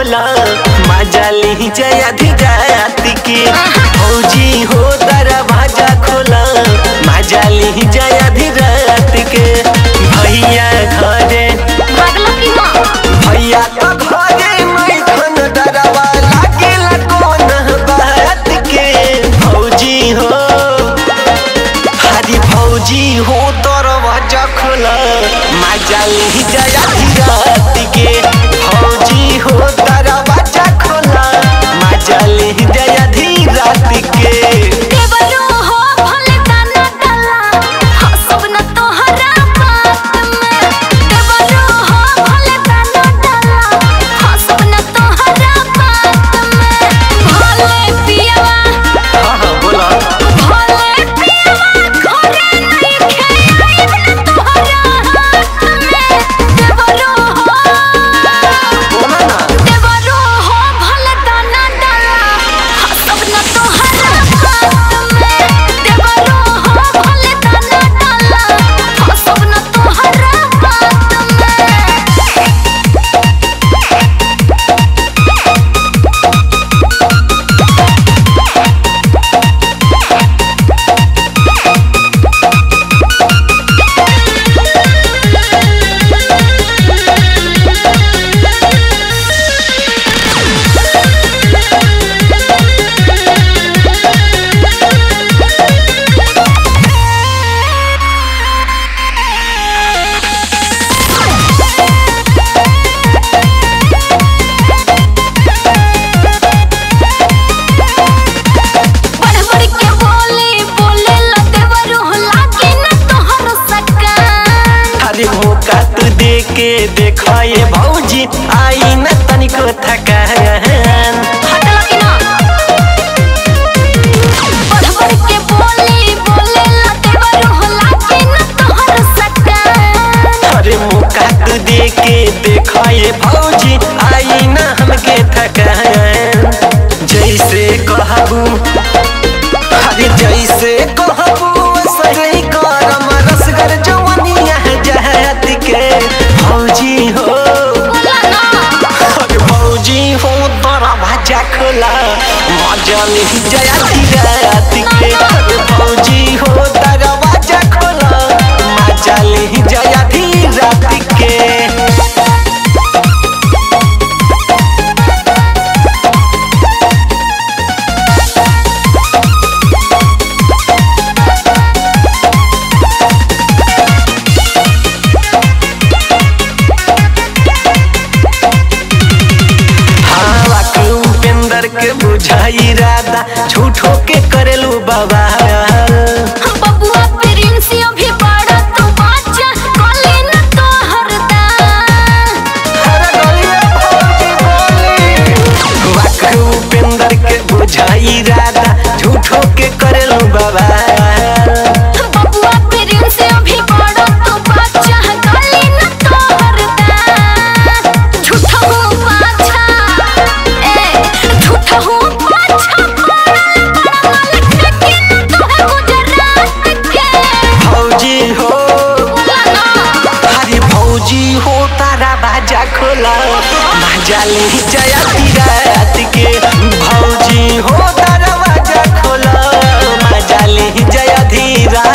खोला मजा ली जया धीराती के भौजी हो दरवाजा खोला मजा ली जया धीराती के भैया घरे भैया तो घरे मैं खन डरवा लागेला कौन बात के भौजी हो हरी भौजी हो दरवाजा खोला मजा ली जया धीराती के भौजी हो दरवाजा खोला मजा ली जया धीराती के के देखाए भौजी आई न तनिको थकान अरे मौका तू दे के देखाए भौजी आई न हमके थकान जैसे कहबू अरे जैसे कहबू सही करम रसगर जवानिया जहत के भौजी हो अरे भौजी हो दरवाजा खोला मजा ली जया धीराती के अरे भौजी हो दरवाजा खोला मजा ली जया धीराती के के बुझाई राधा झूठो के करेलू बाबा बबुआ प्रिंसियो भी बड़ा तो बाजा कोली न तो हरदा अरे गलिया भौजी बोली वाकू उपेंद्र के बुझाई राधा झूठो के करेलू बाबा बबुआ प्रिंसियो भी बड़ा तो बाजा कोली न तो हरदा झूठो हो बाजा झूठो हो खोला मजा ली जया धीराती के भौजी हो दरवाजा खोला मजा ली जया धीरा